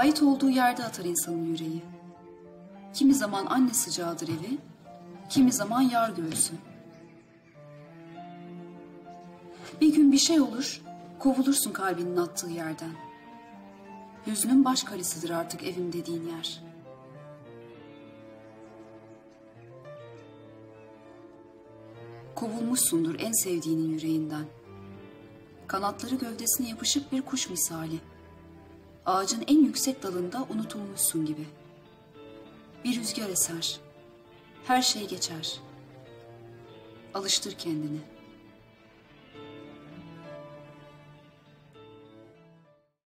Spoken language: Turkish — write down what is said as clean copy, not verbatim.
Ait olduğu yerde atar insanın yüreği. Kimi zaman anne sıcağıdır evi, kimi zaman yar göğsü. Bir gün bir şey olur, kovulursun kalbinin attığı yerden. Hüznün baş kalesidir artık evim dediğin yer. Kovulmuşsundur en sevdiğinin yüreğinden. Kanatları gövdesine yapışık bir kuş misali. Ağacın en yüksek dalında unutulmuşsun gibi. Bir rüzgar eser. Her şey geçer. Alıştır kendini.